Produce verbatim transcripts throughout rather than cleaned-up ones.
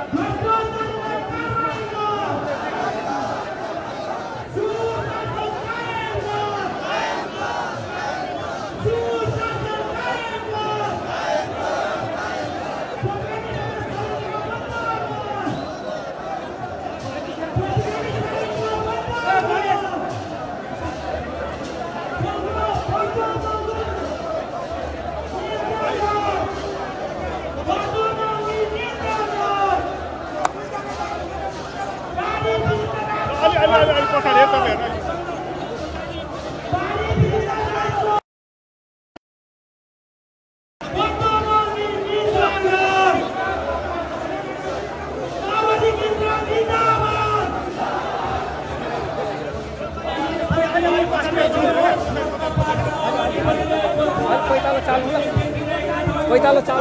पैतालो चाल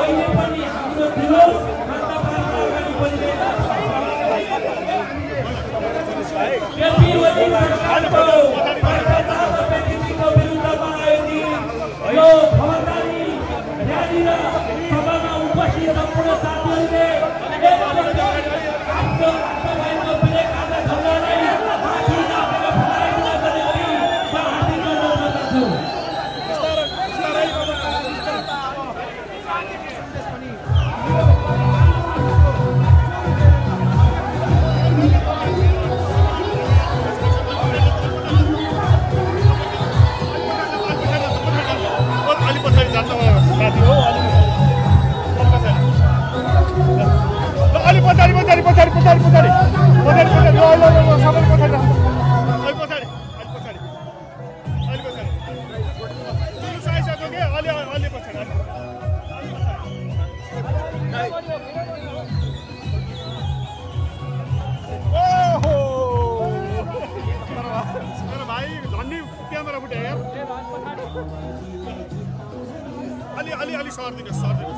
अलि अलि अलि सर्दिनु सर्दिनु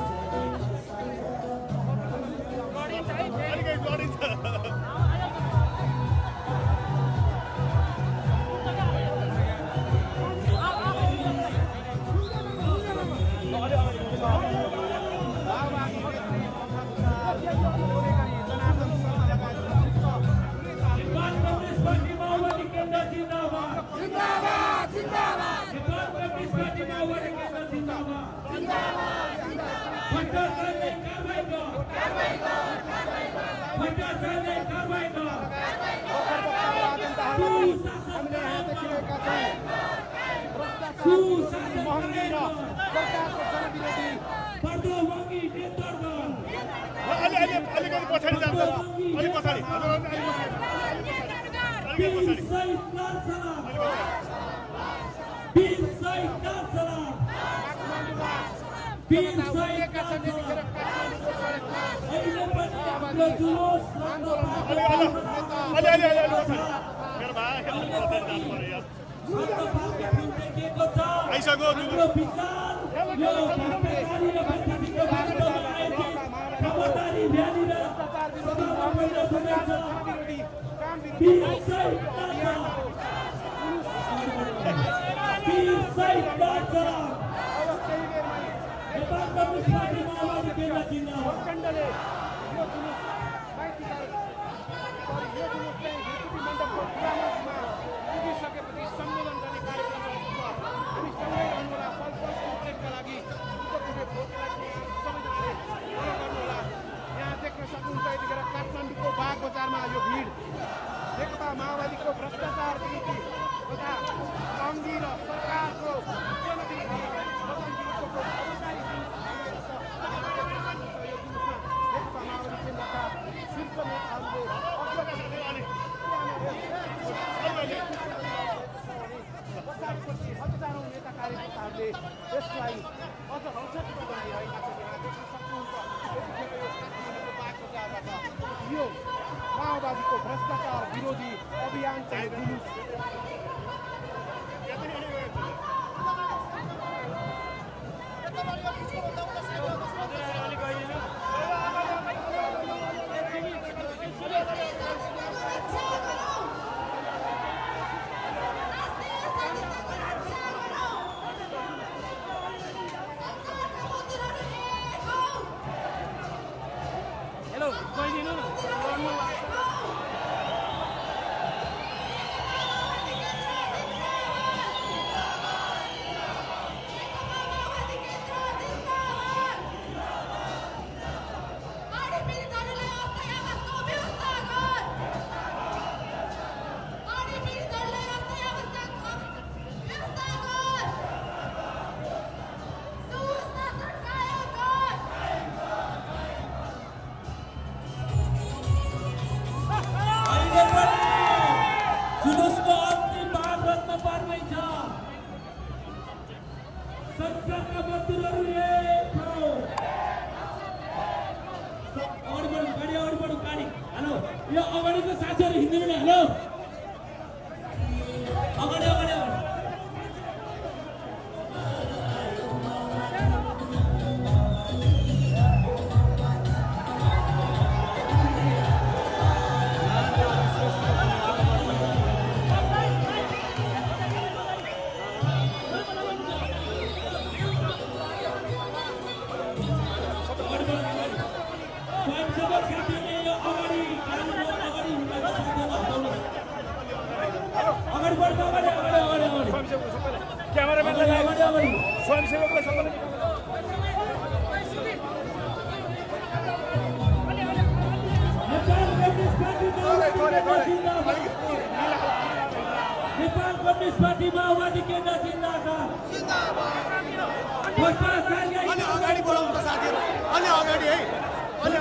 माओवादीको भ्रष्टाचार विरोधी अभियान चाहिँ Hello, यो अगाडिको साथीहरु हिँड्दैन हेलो अगाडि अगाडि अगाडि क्यामेराम्यानलाई स्वयंसेवकलाई सबैले नेपाल कम्युनिस्ट पार्टी माओवादी केन्द्र जिन्दाबाद अलि अगाडि बढाउनु त साथीहरु अलि अगाडि है अलि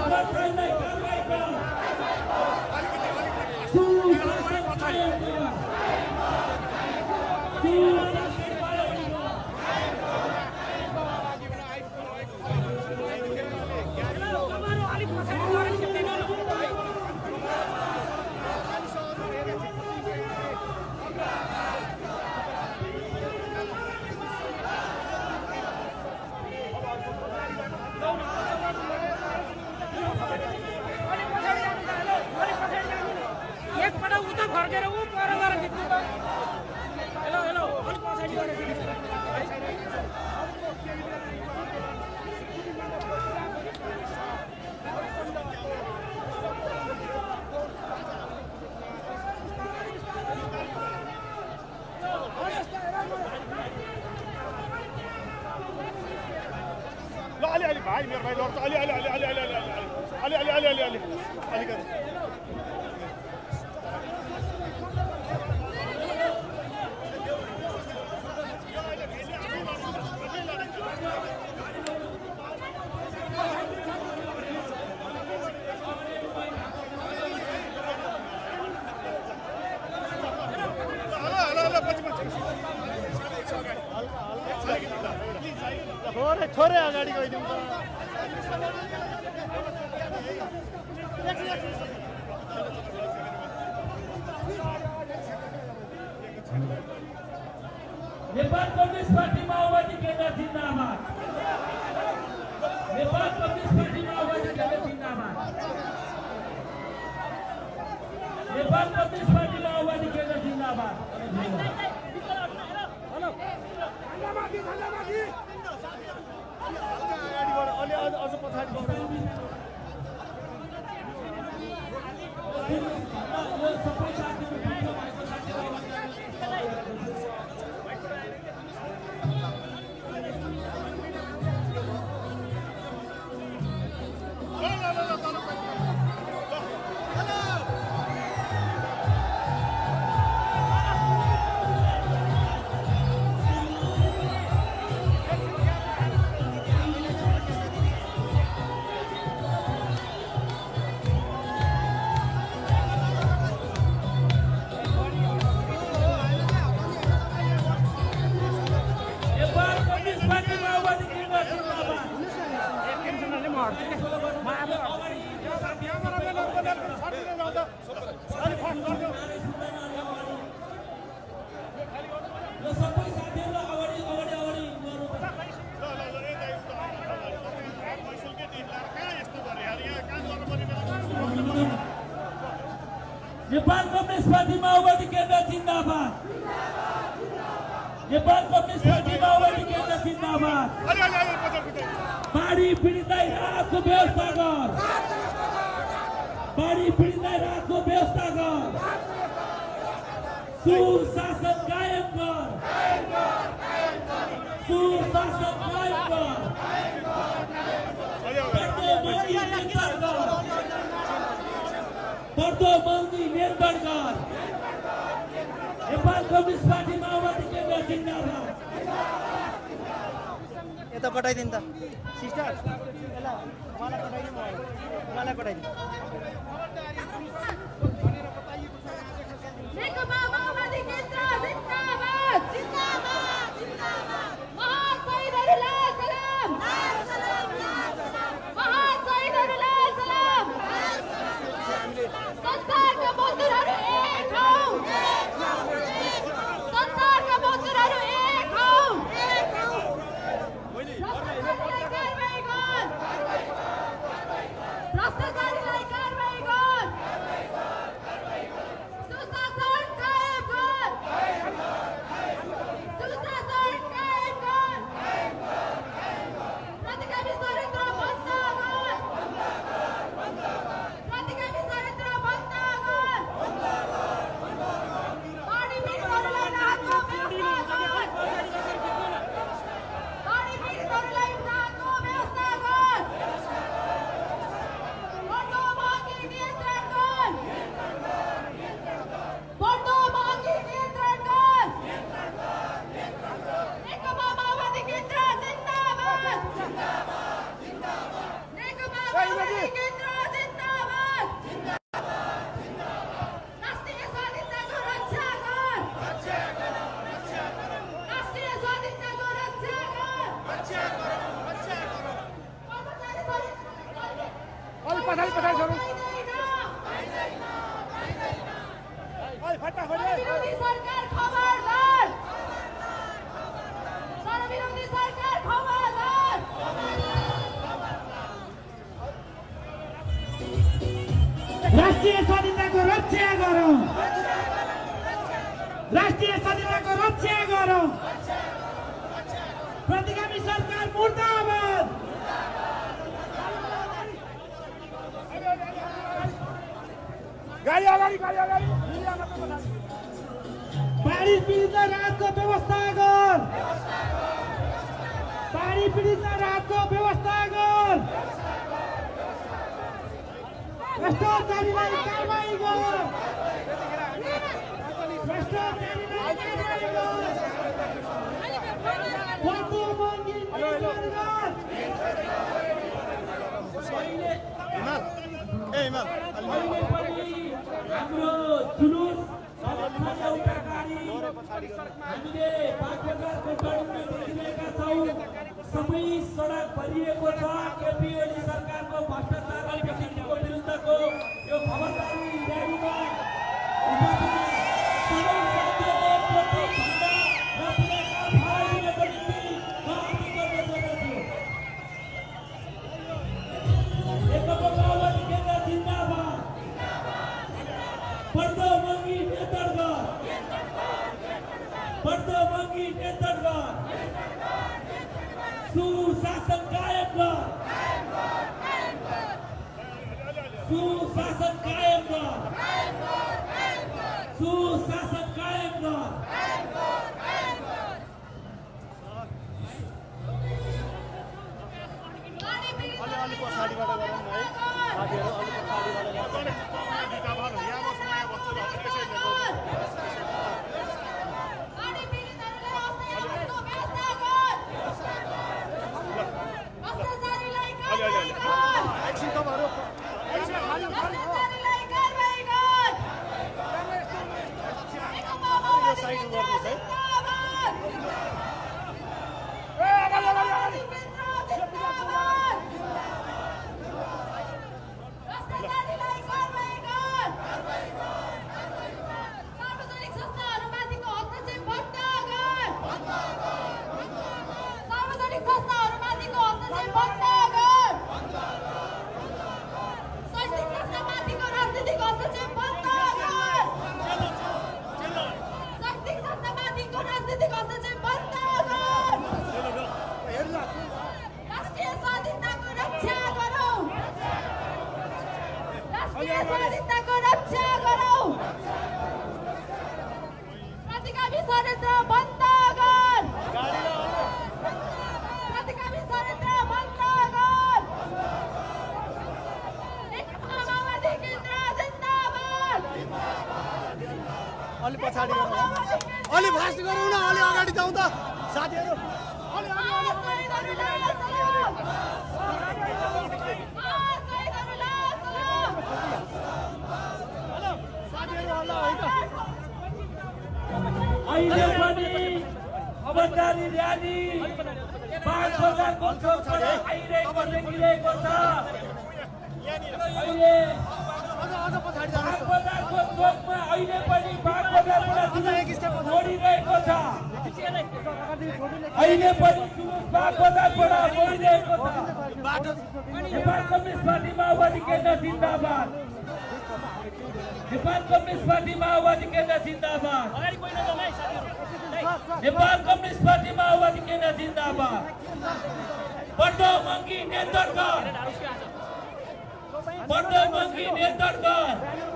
भाइ मेरो भाइ लड्छ अलि अलि अलि अलि अलि अलि अलि अलि अलि अलि अलि अलिकति थोरै थोरै अगाडि गइदिउँ त नेपाल कम्युनिस्ट पार्टी माओवादी केन्द्र जिन्दाबाद नेपाल कम्युनिस्ट पार्टी माओवादी केन्द्र जिन्दाबाद नेपाल कम्युनिस्ट पार्टी माओवादी केन्द्र जिन्दाबाद हेलो धन्यवादी धन्यवादी अगाडि बढ अलि अझ पछाडि बढ यो सबै साथीहरु भिडियो भएको साथीहरु नेपाल कम्युनिस्ट पार्टी माओवादी केन्द्र जिन्दाबाद नेपाल कम्युनिस्ट पार्टी माओवादी केन्द्र जिन्दाबाद बाढी पीडितलाई राहतको व्यवस्था गर बाढी पीडितलाई राहतको व्यवस्था गर सुशासन कायम कर सुशासन कायम कर बढ्दो महँगी नियन्त्रण कर नेपाल कम्युनिस्ट पार्टी माओवादी केन्द्र जिन्दाबाद यता पठाइदिनु त सिस्टर एला मलाई पठाइदिनु मलाई पठाइदिनु नेकपा माओवादी केन्द्र जिन्दाबाद जिन्दाबाद जिन्दाबाद महाशहीदहरुलाई सलाम सलाम महाशहीदहरुलाई सलाम सलाम राष्ट्रिय स्वाधीनताको रक्षा गरौँ राष्ट्रिय स्वाधीनताको रक्षा गरौँ प्रतिगामी सरकार मुर्दाबाद गाडी अगाडि गाडी अगाडि पानी पीडित राहतको व्यवस्था गर पानी पीडित राहतको व्यवस्था गर भ्रष्टाचारीलाई कारबाही गर भ्रष्टाचारीलाई कारबाही गर बढ्दो महँगी नियन्त्रण गर ए हिमाल हाम्रो जुलुस हामीले बागबजारको टर्मिनल देखिरहेका छौँ सबै सडक भरिएको छ केपी ओली सरकारको भ्रष्टाचार र दुर्नीतिको विरुद्धको यो खबरदारी र्यालीमा उपस्थित सबै साथीहरूले प्रत्येक झण्डा र पुरस्कार फहराइदिनको निम्ति म अनुरोध गर्दछु। नेकपा माओवादी केन्द्र जिन्दाबाद बढ्दो महँगी नियन्त्रण गर बढ्दो महँगी नियन्त्रण गर सुशासन कायम गर सुशासन कायम गर सुशासन कायम गर अलि पछाडिबाट गरौँ है साथीहरू अलि पछाडिबाट गरौँ यहाँ बस्नु यहाँ बस्छु र त्यसै एकछिन तपाईँहरू यो साइड गर्नुहोस् है स्वाधीनताको रक्षा गरौँ प्रतिगामी षड्यन्त्र बन्द गर प्रतिगामी षड्यन्त्र बन्द गर नेकपा माओवादी केन्द्र जिन्दाबाद अलि पछाडि गरौँ अलि फास्ट गरौँ न अलि अगाडि जाउँ त साथीहरू अलि अलि अहिले पनि खबरदारी र्याली बागबजारको चौकबाट आइरहेको देखिरहेको छ। अहिले बागबजारको चौकमा अहिले पनि बागबजारबाट मोडिरहेको छ अहिले पनि जुलुस बागबजारबाट मोडिरहेको छ। नेपाल कम्युनिस्ट पार्टी माओवादी केन्द्र जिन्दाबाद नेपाल कम्युनिस्ट पार्टी माओवादी केन्द्र जिन्दाबाद नेपाल कम्युनिस्ट पार्टी माओवादी केन्द्र जिन्दाबाद बढ्दो महँगी नियन्त्रण गर बढ्दो महँगी नियन्त्रण गर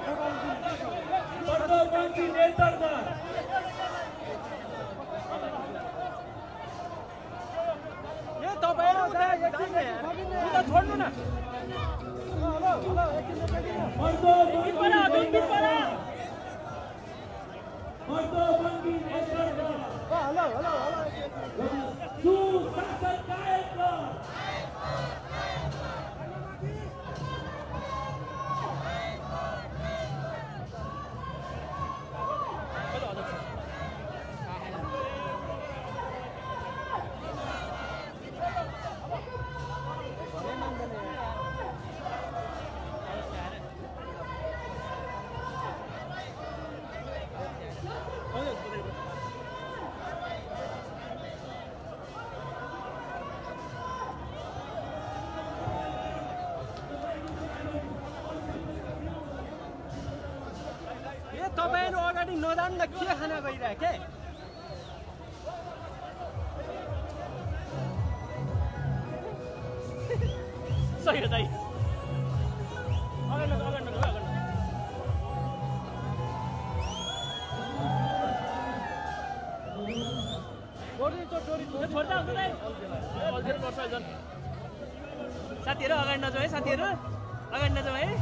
बढ्दो महँगी नियन्त्रण गर छोड्नु न बढ्दो महँगी नियन्त्रण गर हेलो हेलो सुशासन कायम गर ए तपाईहरु अगाडि नजानु न के खाना गइराखे सही हो दाइ अगाडि न अगाडि न अगाडि डोरी तो डोरी तो छोड्दा हुन्छ दाइ अल्झेर पर्छ जन साथीहरु अगाडि नजाऊ है साथीहरु अगाडि नजाऊ है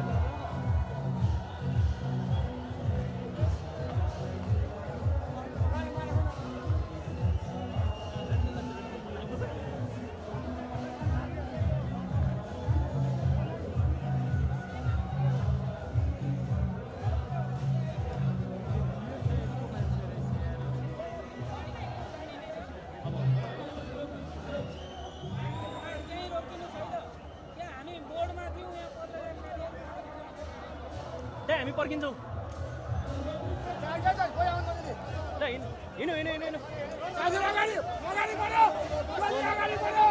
हामी पर्किन्छौँ हिँड्नु हिँड्नु हिँड्नु हिँड्नु अगाडि अगाडि बढ्यो अगाडि बढ्यो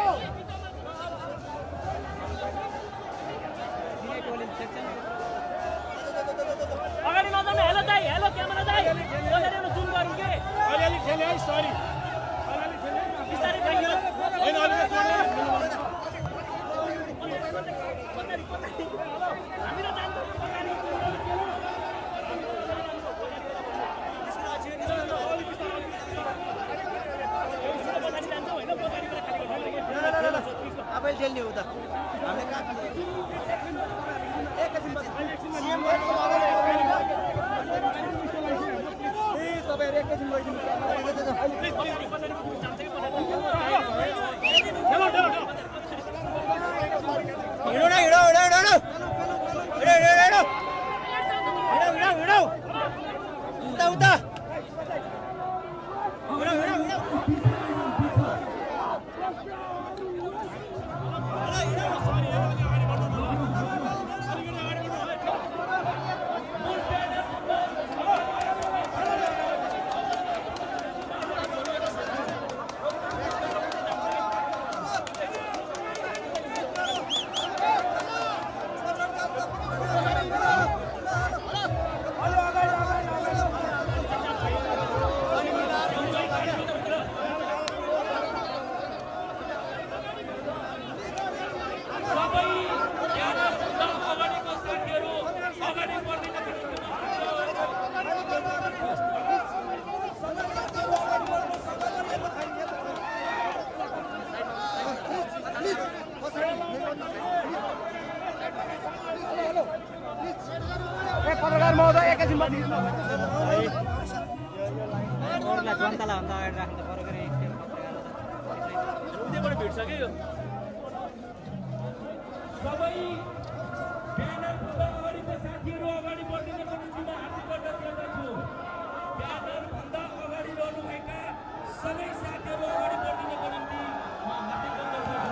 अगाडि नजानु हेलो दाइ हेलो क्यामेरा दाइ अगाडि जुम गरौँ के अलिअलि खेले है सरी अलिअलि खेले बिस्तारै खाइयो हैन अलिअलि खेले हामी त जान्छौँ आफैले खेल्ने हो त हामीले कहाँ खाने एकैछिन सीएम तपाईहरु एकैछिन गइदिनु हिँडो न हिँडो हिँडो हिँडो हिँडो हिँडो हिँडो हिँडो हिँडो उता उता हिँडो हिँडो हिँडो पत्रकार महोदय एकैछिन अरूलाई जनतालाई भन्दा अगाडि राख्नु त बरु गरे उतैबाट भिड्छ के यो सबै ब्यानर भन्दा अगाडिको साथीहरु अगाडि बढ्दिनको निम्ति हार्दिक बधाई दिँदछु ब्यानर भन्दा अगाडि रहनुभएका सबै साथीहरु अगाडि बढ्दिनको निम्ति म हार्दिक बधाई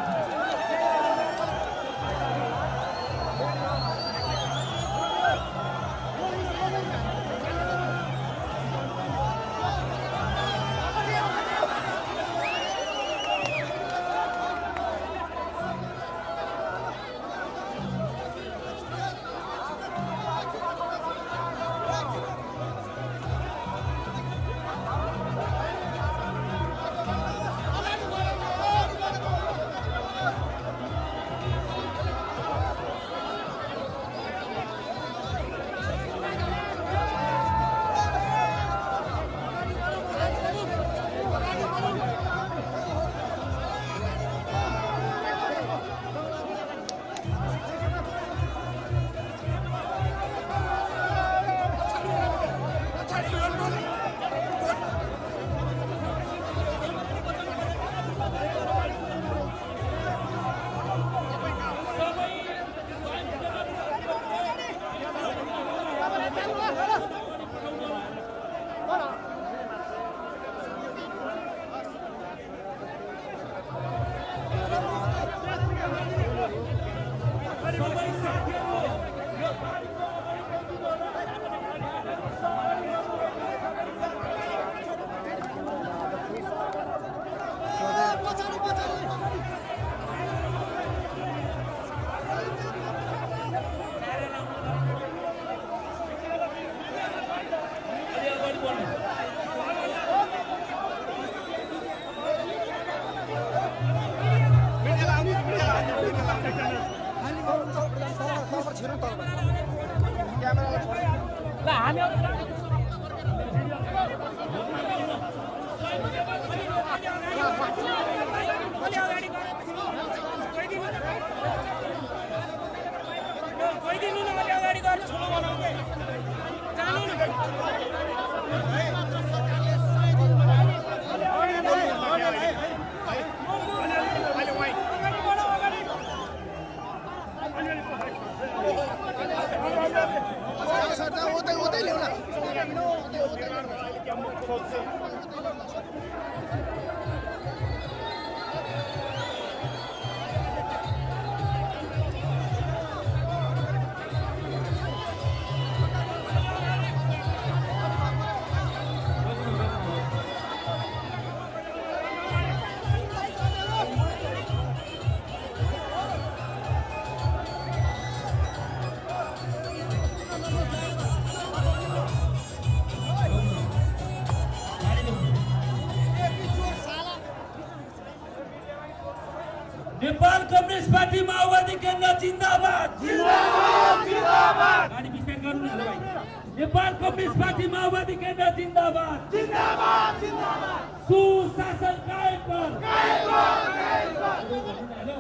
नेपाल कम्युनिस्ट पार्टी माओवादी केन्द्र जिन्दाबाद जिन्दाबाद जिन्दाबाद गाडी बिस्तार गर्नु न भाइ नेपाल कम्युनिस्ट पार्टी माओवादी केन्द्र जिन्दाबाद जिन्दाबाद जिन्दाबाद सुशासन कायम कर कायम कर कायम कर हेलो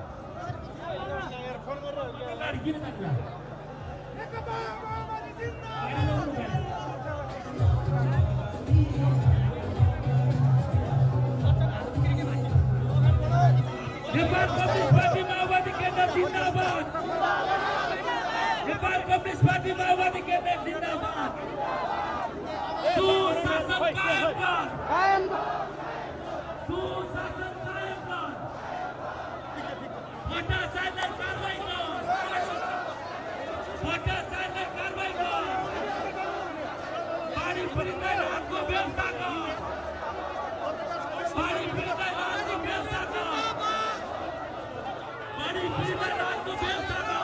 फोन गर्नु गाडी किन जान्छ नेकपा माओवादी जिन्दाबाद नेपाल कम्युनिस्ट पार्टी माओवादी केन्द्र जिन्दाबाद नेपाल कम्युनिस्ट पार्टी माओवादी केन्द्र जिन्दाबाद सुशासन कायम कर कायम सुशासन कायम कर भ्रष्टाचारलाई कारबाही कर भ्रष्टाचारलाई कारबाही कर पानी पीडितलाई राहतको व्यवस्था कर पानी पीडितलाई राहतको व्यवस्था कर पानी पीडितलाई राहतको व्यवस्था कर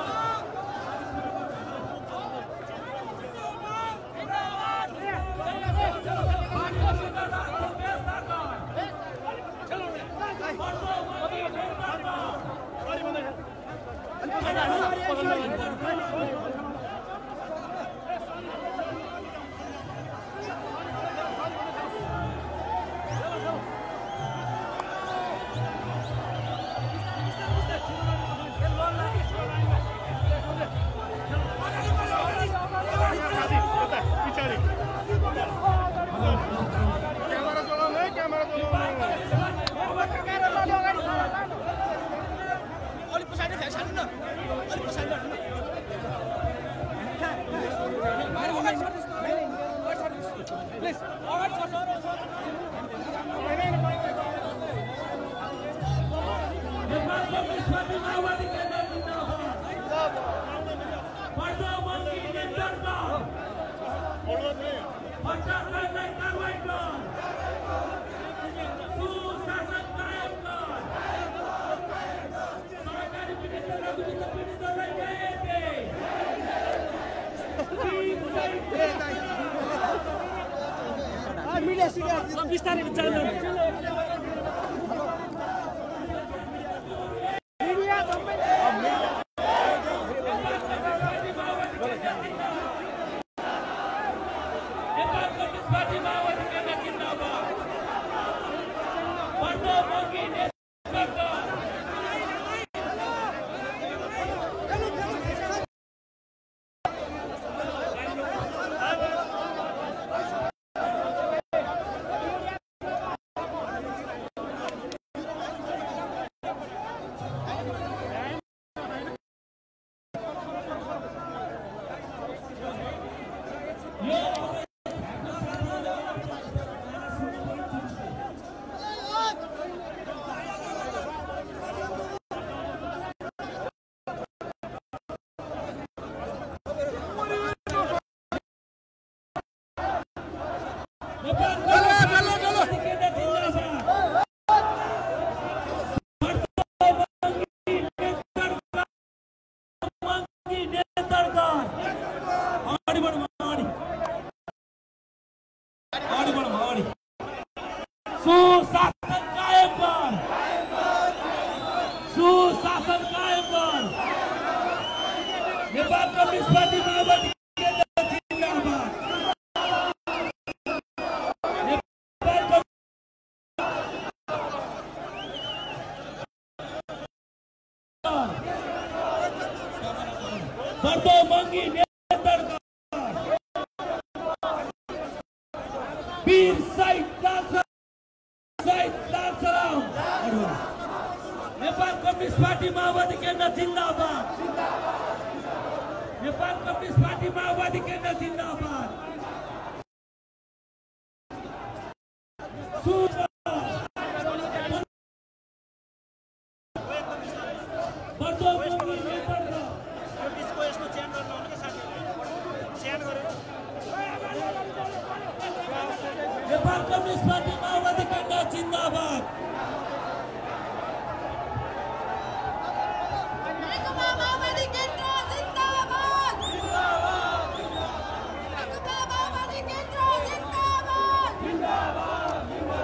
बिस्तारै जानु सुशासन कायम कर सुशासन कायम कर नेपाल कम्युनिस्ट पार्टी माओवादी केन्द्र जिन्दाबाद वीर शहीद शहीद लालसराम नेपाल कम्युनिस्ट पार्टी माओवादी केन्द्र जिन्दाबाद नेपाल कम्युनिस्ट पार्टी माओवादी केन्द्र जिन्दाबाद नेपाल कम्युनिस्ट पार्टी माओवादी केन्द्र जिन्दाबाद नेकपा माओवादी केन्द्र जिन्दाबाद नेकपा माओवादी केन्द्र जिन्दाबाद जिन्दाबाद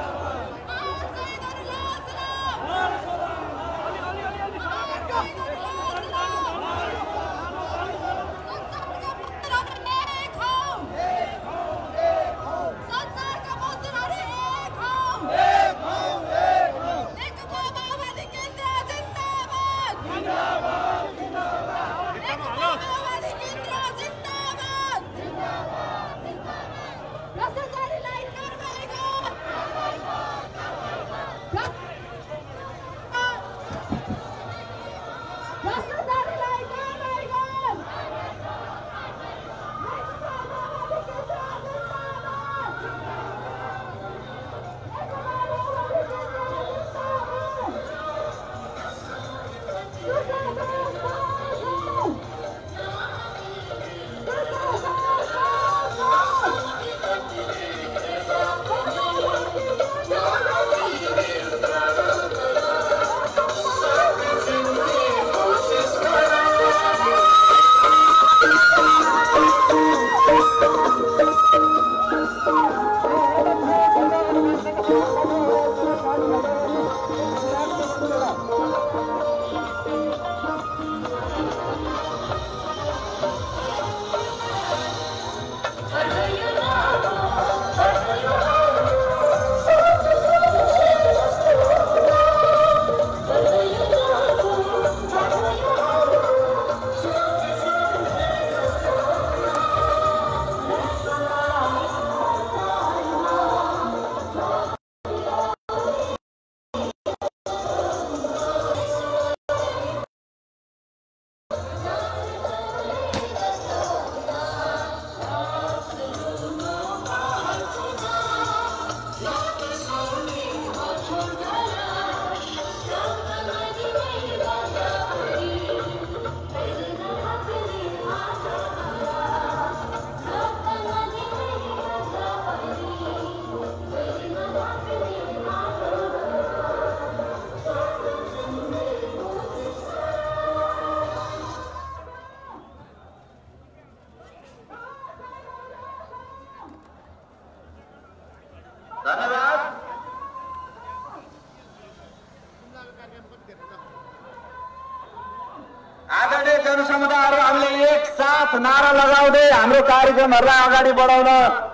आदरणीय जनसमुदायहरू हामीले एक साथ नारा लगाउँदै हाम्रो कार्यक्रमहरूलाई अगाडि बढाउन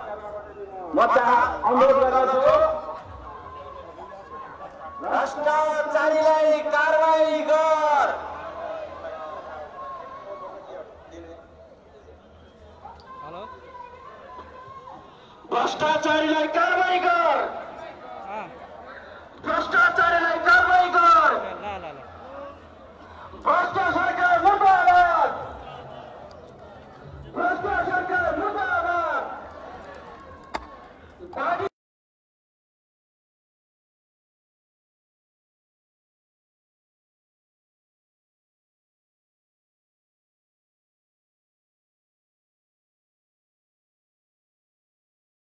म अनुरोध गर्दछु। भ्रष्टाचारीलाई कारबाही गर। हेलो भ्रष्टाचारीलाई कारबाही गर। भ्रष्टाचारीलाई कारबाही गर। ल ल ल भ्रष्टाचारी